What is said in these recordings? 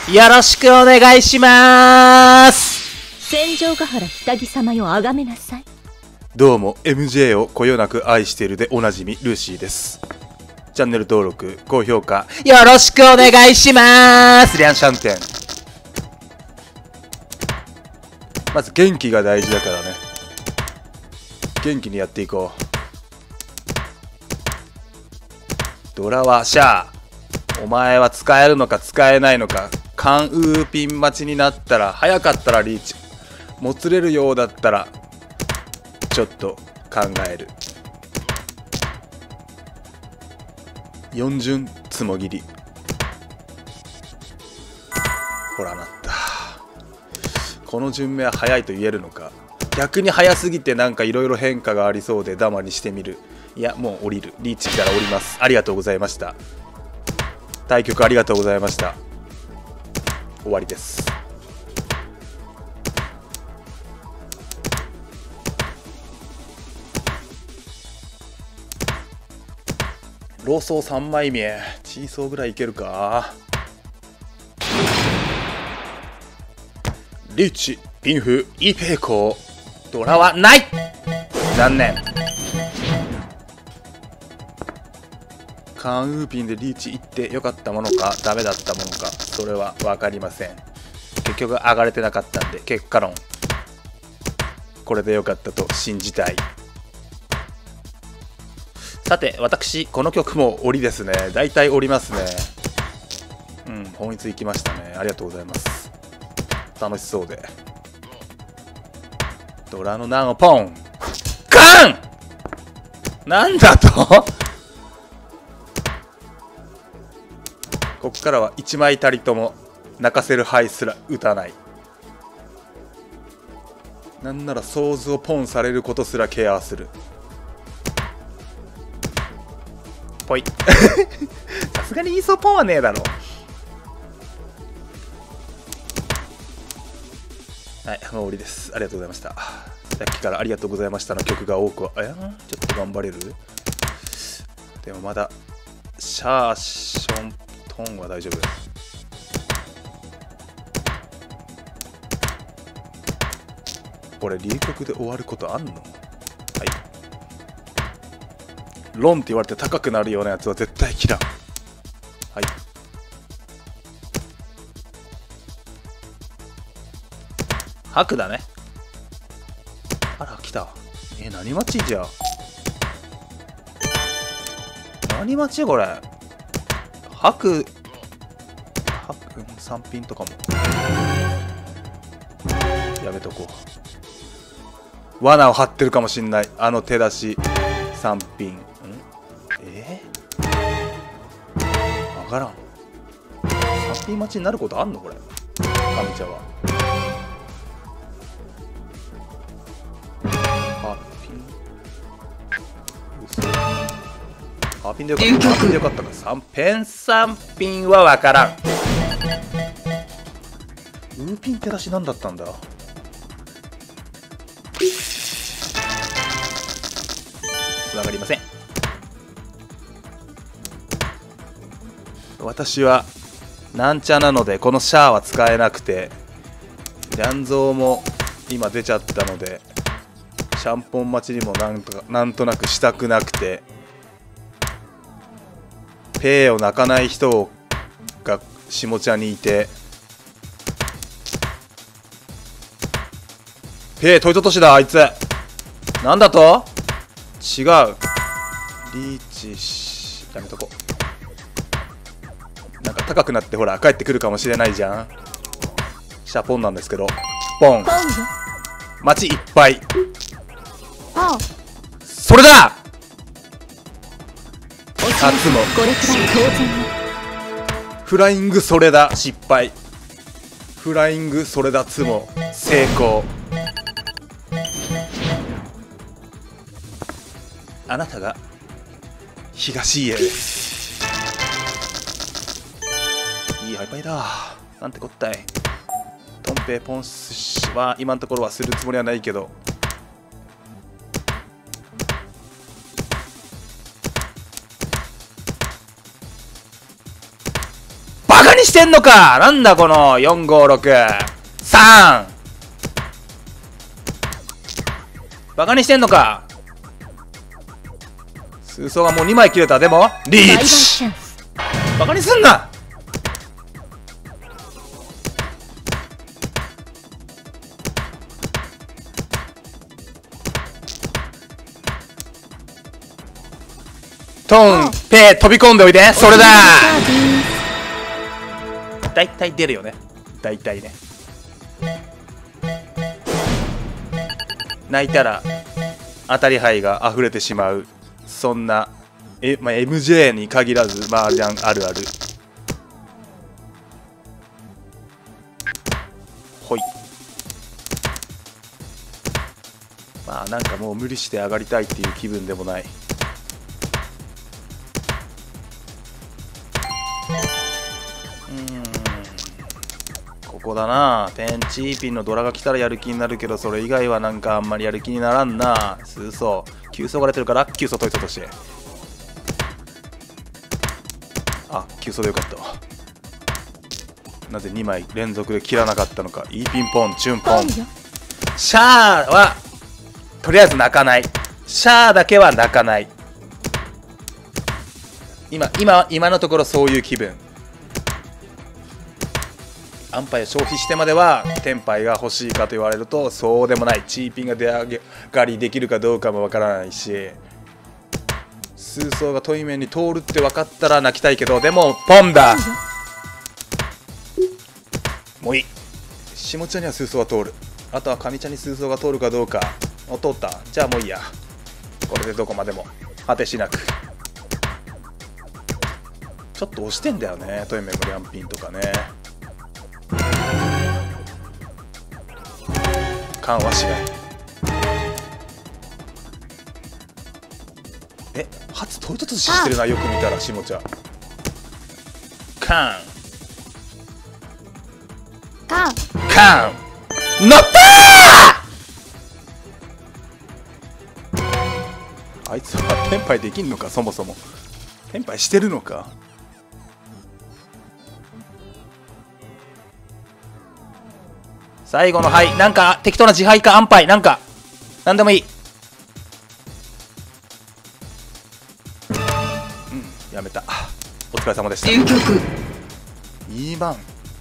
よろしくお願いしまーす。 戦場ヶ原ひたぎ様よ、あがめなさい。 どうも MJ をこよなく愛しているでおなじみルーシーです。チャンネル登録高評価よろしくお願いしまーす。リャンシャンテン。まず元気が大事だからね、元気にやっていこう。ドラはシャー、お前は使えるのか使えないのか。カンウーピン待ちになったら、早かったらリーチ、もつれるようだったらちょっと考える。4巡つもぎり。ほらなった。この順目は早いと言えるのか。逆に早すぎてなんかいろいろ変化がありそうでダマにしてみる。いやもう降りる。リーチ来たら降ります。ありがとうございました。対局ありがとうございました。終わりです。ローソー3枚目、チーソーぐらいいけるか。リーチ、ピンフ、イペイコー、ドラはない。残念。カンウーピンでリーチいってよかったものかダメだったものか、それは分かりません。結局上がれてなかったんで結果論、これでよかったと信じたい。さて私この曲も降りですね。大体降りますね。本一行きましたね。ありがとうございます。楽しそうで。ドラの難をポンカン。なんだと。こっからは1枚たりとも泣かせる牌すら打たない。なんならソーズをポンされることすらケアする。ぽい。さすがにイーソーポンはねえだろ。はい、もう終わりです。ありがとうございました。さっきからありがとうございましたの曲が多くは、ちょっと頑張れる。でもまだシャーショントンは大丈夫。これ離曲で終わることあんの？はい。ロンって言われて高くなるようなやつは絶対切らん。はい。白だね。あら来た。何待ちじゃ。何待ちこれ。白3ピンとかもやめとこう。罠を張ってるかもしんない。あの手出し3ピン。わからん。3ピン待ちになることあんのこれ。神茶はハーピン、ハーピンでよかった。ハーピンでよかったか。3ピンはわからん。ウーピン手出しなんだったんだ。わかりません。私はなんちゃなのでこのシャアは使えなくて、リャンゾーも今出ちゃったのでシャンポン待ちにもなんとなくしたくなくて、ペイを泣かない人が下茶にいて、ペイトイトトシだあいつ。なんだと。違う。リーチしやめとこ。なんか高くなってほら帰ってくるかもしれないじゃん。シャポンなんですけど、ポン。街いっぱい。それだ。初のフライングそれだ失敗。フライングそれだツモ成功。あなたが東家です。いいハイパイだ。なんてこったい。トンペイポンスは今のところはするつもりはないけど、バカカにしてんのか。なんだこの4563。バカにしてんのか。数層がもう2枚切れた。でもリーチ。バカにすんな。トンペー飛び込んでおいで。それだ。大体出るよね。大体ね。泣いたら当たり牌が溢れてしまう。そんなMJ に限らず麻雀あるある。ほい。まあなんかもう無理して上がりたいっていう気分でもない。ここだな。天チーピンのドラが来たらやる気になるけど、それ以外はなんかあんまりやる気にならんな。数層9層が出てるから9層取りとして、あ、9層でよかったわ。なぜ2枚連続で切らなかったのか。イーピンポンチュンポン。シャーはとりあえず泣かない。シャーだけは泣かない。今のところそういう気分。安牌を消費してまではテンパイが欲しいかと言われるとそうでもない。チーピンが出上がりできるかどうかもわからないし、数層が問い面に通るって分かったら泣きたいけど、でもポンだ。もういい。下茶には数層が通る。あとは上茶に数層が通るかどうか。お、通った。じゃあもういいや。これでどこまでも果てしなく。ちょっと押してんだよね、問い面もリャンピンとかね。緩和しない。初トイトトシしてるな。よく見たら下茶カン乗ったー。あいつはテンパイできんのか。そもそもテンパイしてるのか。最後の牌なんか適当な自敗か安牌なんかなんでもいい。やめた。お疲れ様でした。いいマン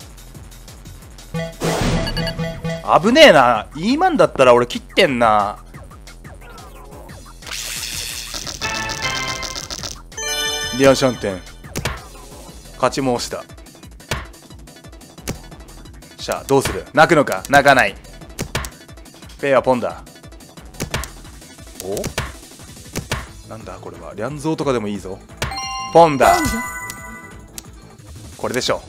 危ねえな。いいマンだったら俺切ってんな。リアンシャンテン勝ち申した。しゃあどうする。泣くのか。泣かない。ペアポンだ。お、なんだこれは。リャンゾーとかでもいいぞ。ポンだ。これでしょ。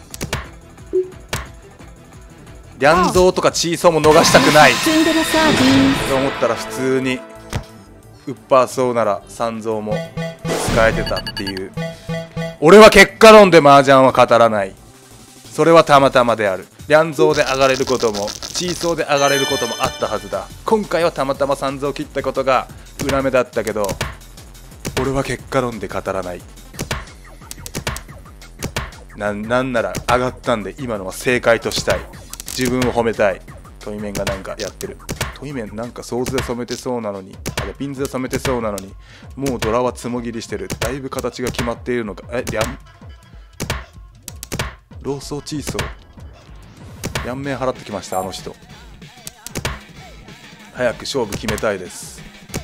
リャンゾーとかチーソーも逃したくない。と思ったら普通にウッパーソーなら三ゾーも使えてたっていう。俺は結果論で麻雀は語らない。それはたまたまである。リャンゾーで上がれることもチーソーで上がれることもあったはずだ。今回はたまたま三ゾー切ったことが裏目だったけど、俺は結果論で語らない。なんなら上がったんで今のは正解としたい。自分を褒めたい。問い面がなんかやってる。問い面なんかソーズで染めてそうなのに、ピンズで染めてそうなのに、もうドラはつもぎりしてる。だいぶ形が決まっているのか。ローソーチーソーヤンメン払ってきました。あの人早く勝負決めたいです。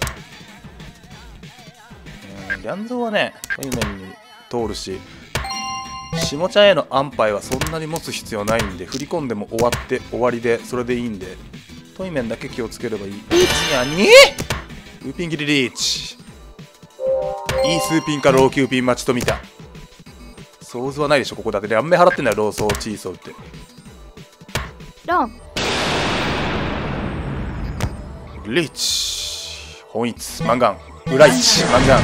リャンゾーはね問い面に通るし、下茶への安牌はそんなに持つ必要ないんで、振り込んでも終わりでそれでいいんで、問い面だけ気をつければいい。ウーピン切りリーチ。いいスーピンかローキューピン待ちと見た。ソーズはないでしょ。ここだってリャンメ払ってんだよ。ローソーチーソーってロンリーチ本一マンガン裏一マンガン。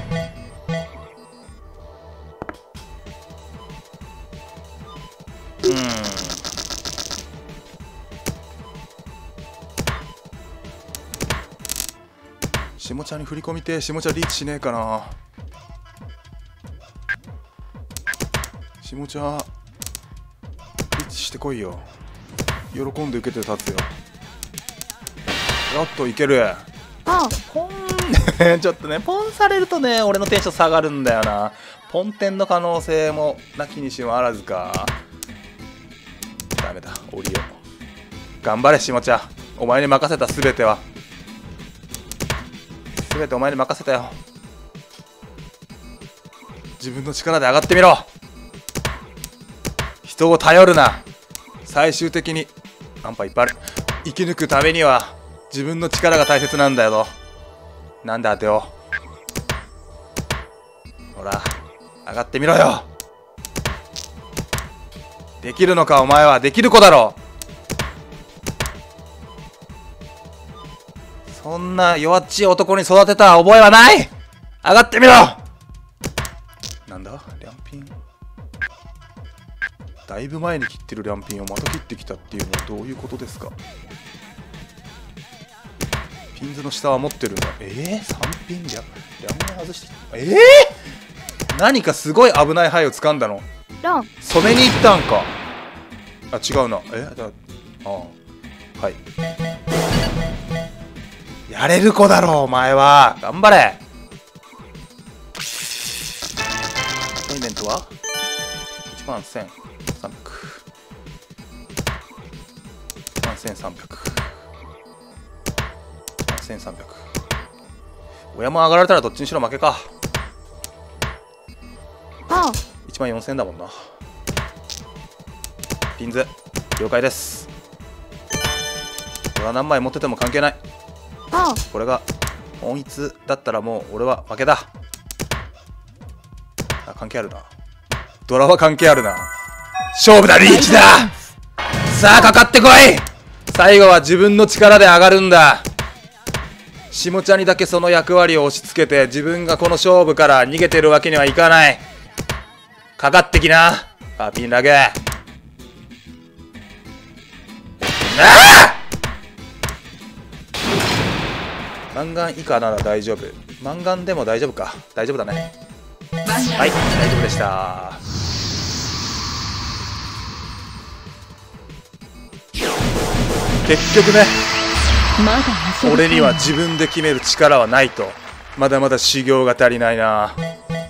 下茶に振り込みて。下茶リーチしねえかな。下茶してこいよ。喜んで受けて立つよ。やっといける。 ポン。 ポンちょっとね、ポンされるとね、俺のテンション下がるんだよな。ポンテンの可能性もなきにしもあらずか。ダメだ、降りよう。頑張れ、下茶。お前に任せた、すべては。すべてお前に任せたよ。自分の力で上がってみろ。人を頼るな。最終的に安牌いっぱいある。生き抜くためには自分の力が大切なんだよ。なんだ当てよう。ほら上がってみろよ。できるのかお前は。できる子だろ。そんな弱っちい男に育てた覚えはない。上がってみろ。なんだリャンピン。だいぶ前に切ってるリャンピンをまた切ってきたっていうのはどういうことですか。ピンズの下は持ってるんだ。3ピンリャン外して何かすごい危ない牌を掴んだの。 ロン。 染めに行ったんか。あ、違うな。はい。やれる子だろお前は。頑張れ。ペイメントは1万1300、1万1300、1300。親も上がられたらどっちにしろ負けか。1万4000だもんな。ピンズ了解です。俺は何枚持ってても関係ない。これが本一だったらもう俺は負けだ。あ、関係あるな。ドラは関係あるな。勝負だリーチだ。さあかかってこい。最後は自分の力で上がるんだ。下茶にだけその役割を押し付けて自分がこの勝負から逃げてるわけにはいかない。かかってきなパーピンラグ。マンガン以下なら大丈夫。マンガンでも大丈夫か。大丈夫だね。はい、大丈夫でした。結局ね、俺には自分で決める力はないと。まだまだ修行が足りないな。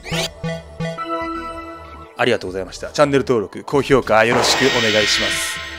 ありがとうございました。チャンネル登録、高評価よろしくお願いします。